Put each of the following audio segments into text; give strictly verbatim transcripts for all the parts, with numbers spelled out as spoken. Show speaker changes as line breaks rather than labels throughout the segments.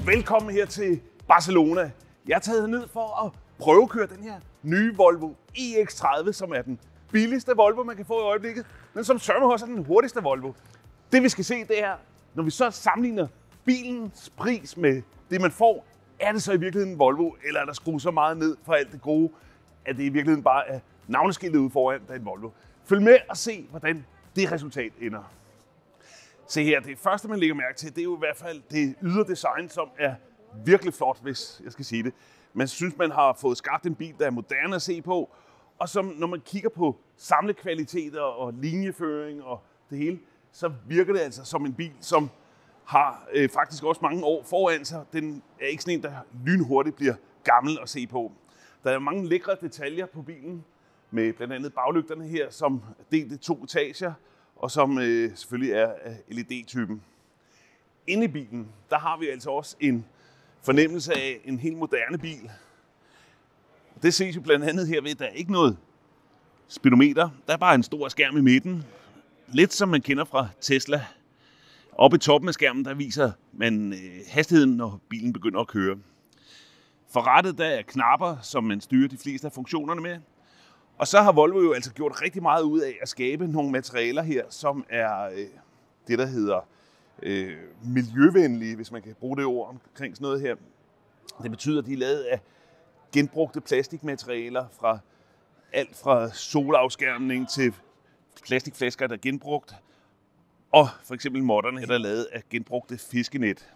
Velkommen her til Barcelona. Jeg er taget ned for at prøvekøre den her nye Volvo E X tredive, som er den billigste Volvo, man kan få i øjeblikket, men som sørme også er den hurtigste Volvo. Det vi skal se, det er, når vi så sammenligner bilens pris med det, man får, er det så i virkeligheden en Volvo, eller er der skruet så meget ned for alt det gode, at det i virkeligheden bare er navneskiltet ude foran, der er en Volvo. Følg med og se, hvordan det resultat ender. Se her, det første, man lægger mærke til, det er jo i hvert fald det ydre design, som er virkelig flot, hvis jeg skal sige det. Man synes, man har fået skabt en bil, der er moderne at se på, og som, når man kigger på samlekvaliteter og linjeføring og det hele, så virker det altså som en bil, som har øh, faktisk også mange år foran sig. Den er ikke sådan en, der lynhurtigt bliver gammel at se på. Der er mange lækre detaljer på bilen, med blandt andet baglygterne her, som er delt i to etager, og som øh, selvfølgelig er af L E D-typen. Inde i bilen, der har vi altså også en fornemmelse af en helt moderne bil. Det ses jo blandt andet her ved, at der er ikke noget speedometer. Der er bare en stor skærm i midten. Lidt som man kender fra Tesla. Oppe i toppen af skærmen, der viser man øh, hastigheden, når bilen begynder at køre. For rattet, der er knapper, som man styrer de fleste af funktionerne med. Og så har Volvo jo altså gjort rigtig meget ud af at skabe nogle materialer her, som er øh, det, der hedder øh, miljøvenlige, hvis man kan bruge det ord omkring sådan noget her. Det betyder, at de er lavet af genbrugte plastikmaterialer, fra alt fra solafskærmning til plastikflasker, der er genbrugt, og for eksempel måtterne her, der er lavet af genbrugte fiskenet.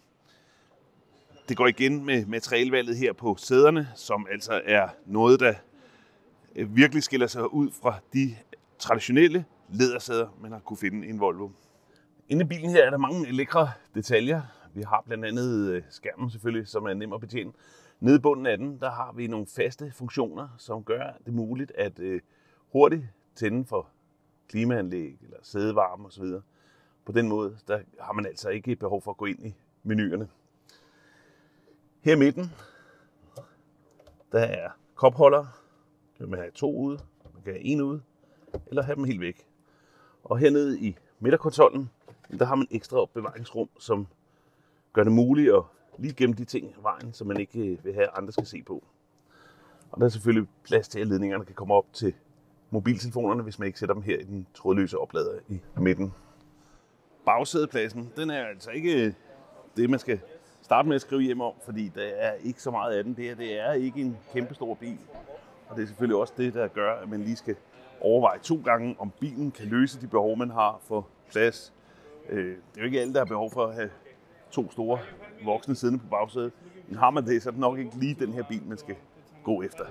Det går igen med materialevalget her på sæderne, som altså er noget, der virkelig skiller sig ud fra de traditionelle lædersæder, man har kunne finde i en Volvo. Inde i bilen her er der mange lækre detaljer. Vi har blandt andet skærmen selvfølgelig, som er nem at betjene. Nede i bunden af den, der har vi nogle faste funktioner, som gør det muligt at øh, hurtigt tænde for klimaanlæg eller sædevarme osv. På den måde, der har man altså ikke behov for at gå ind i menuerne. Her i midten, der er kopholder. Man kan have to ude, man kan have en ude, eller have dem helt væk. Og hernede i midterkonsollen, der har man ekstra opbevaringsrum, som gør det muligt at lige gemme de ting af vejen, som man ikke vil have, andre skal se på. Og der er selvfølgelig plads til, at ledningerne kan komme op til mobiltelefonerne, hvis man ikke sætter dem her i den trådløse oplader i midten. Bagsædepladsen, den er altså ikke det, man skal starte med at skrive hjem om, fordi der er ikke så meget af den. Det her, det er ikke en kæmpe stor bil. Og det er selvfølgelig også det, der gør, at man lige skal overveje to gange, om bilen kan løse de behov, man har for plads. Det er jo ikke alle, der har behov for at have to store voksne siddende på bagsædet. Men har man det, så er det nok ikke lige den her bil, man skal gå efter.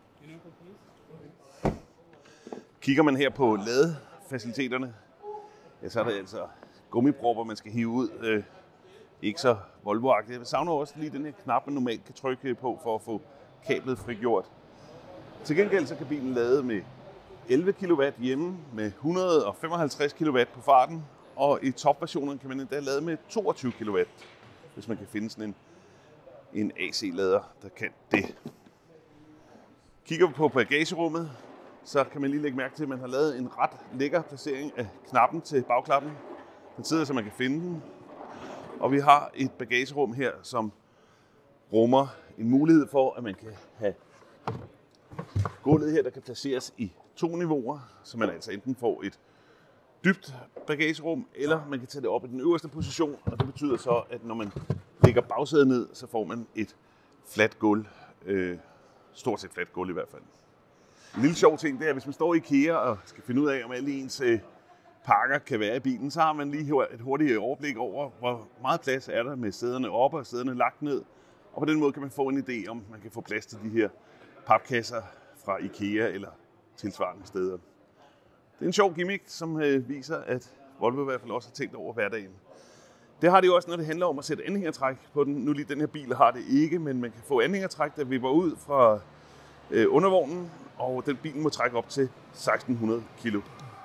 Kigger man her på ladefaciliteterne, ja, så er der altså gummipropper, man skal hive ud. Øh, ikke så Volvo-agtigt. Jeg savner også lige den her knap, man normalt kan trykke på for at få kablet frigjort. Til gengæld så kan bilen lade med elleve kilowatt hjemme, med et hundrede og femoghalvtreds kilowatt på farten, og i topversionen kan man endda lade med toogtyve kilowatt, hvis man kan finde sådan en, en A C-lader, der kan det. Kigger vi på bagagerummet, så kan man lige lægge mærke til, at man har lavet en ret lækker placering af knappen til bagklappen. Den sidder, så man kan finde den. Og vi har et bagagerum her, som rummer en mulighed for, at man kan have gulvet her, der kan placeres i to niveauer, så man altså enten får et dybt bagagerum, eller man kan tage det op i den øverste position, og det betyder så, at når man lægger bagsædet ned, så får man et fladt gulv. Øh, stort set fladt gulv i hvert fald. En lille sjov ting, det er, at hvis man står i IKEA og skal finde ud af, om alle ens øh, pakker kan være i bilen, så har man lige et hurtigt overblik over, hvor meget plads er der med sæderne oppe og sæderne lagt ned. Og på den måde kan man få en idé om, man kan få plads til de her papkasser fra IKEA eller tilsvarende steder. Det er en sjov gimmick, som øh, viser, at Volvo i hvert fald også har tænkt over hverdagen. Det har det jo også, når det handler om at sætte anhængertræk på den. Nu lige den her bil har det ikke, men man kan få anhængertræk, der vipper ud fra øh, undervognen, og den bil må trække op til seksten hundrede kilo.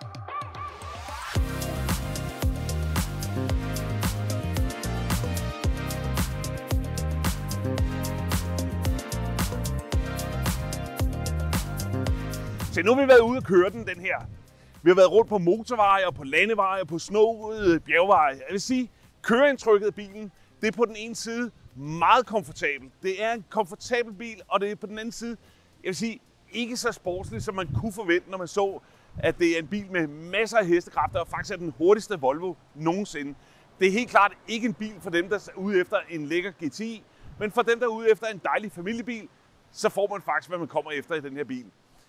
Så nu har vi været ude og køre den, den her. Vi har været rundt på motorveje og på landeveje og på snoede bjergveje. Jeg vil sige, køreindtrykket af bilen, det er på den ene side meget komfortabel. Det er en komfortabel bil, og det er på den anden side, jeg vil sige, ikke så sportsligt, som man kunne forvente, når man så, at det er en bil med masser af hestekræfter, og faktisk er den hurtigste Volvo nogensinde. Det er helt klart ikke en bil for dem, der er ude efter en lækker G T I, men for dem, der er ude efter en dejlig familiebil, så får man faktisk, hvad man kommer efter i den her bil.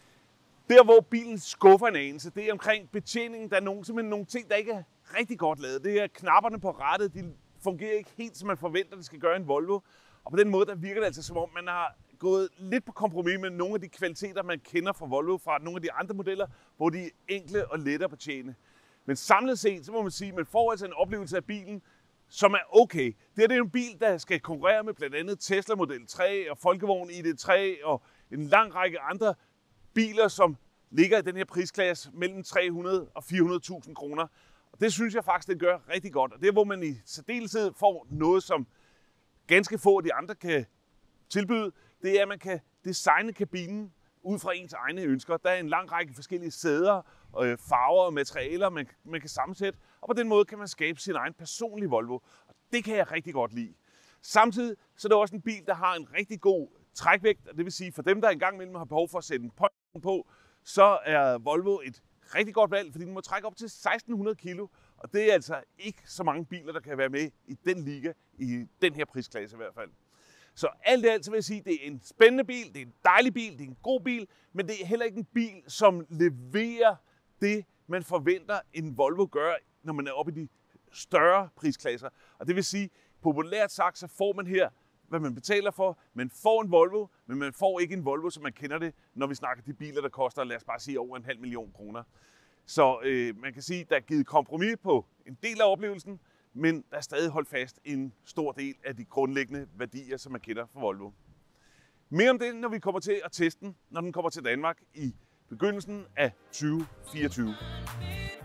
Der, hvor bilen skuffer en anelse, det er omkring betjeningen. Der er nogle, simpelthen nogle ting, der ikke er rigtig godt lavet. Det er knapperne på rattet, de fungerer ikke helt, som man forventer, det skal gøre en Volvo. Og på den måde, der virker det altså, som om man har gået lidt på kompromis med nogle af de kvaliteter, man kender fra Volvo, fra nogle af de andre modeller, hvor de er enkle og lette at betjene. Men samlet set, så må man sige, at man får altså en oplevelse af bilen, som er okay. Det er en bil, der skal konkurrere med blandt andet Tesla Model tre og Folkevogn I D tre og en lang række andre biler, som ligger i den her prisklasse mellem tre hundrede og fire hundrede tusind kroner. Og det synes jeg faktisk, det gør rigtig godt. Og det er, hvor man i særdeleshed får noget, som ganske få af de andre kan tilbyde, det er, at man kan designe kabinen ud fra ens egne ønsker. Der er en lang række forskellige sæder, farver og materialer, man, man kan sammensætte, og på den måde kan man skabe sin egen personlige Volvo. Og det kan jeg rigtig godt lide. Samtidig så er det også en bil, der har en rigtig god trækvægt, og det vil sige, for dem, der engang imellem har behov for at sætte en påhæng på, så er Volvo et rigtig godt valg, fordi den må trække op til seksten hundrede kilo, og det er altså ikke så mange biler, der kan være med i den liga, i den her prisklasse i hvert fald. Så alt i alt så vil jeg sige, at det er en spændende bil, det er en dejlig bil, det er en god bil, men det er heller ikke en bil, som leverer det, man forventer, en Volvo gør, når man er oppe i de større prisklasser. Og det vil sige, populært sagt, så får man her, hvad man betaler for. Man får en Volvo, men man får ikke en Volvo, som man kender det, når vi snakker de biler, der koster, lad os bare sige, over en halv million kroner. Så øh, man kan sige, at der er givet kompromis på en del af oplevelsen, men der er stadig holdt fast en stor del af de grundlæggende værdier, som man kender fra Volvo. Mere om det, når vi kommer til at teste den, når den kommer til Danmark i begyndelsen af tyve fireogtyve.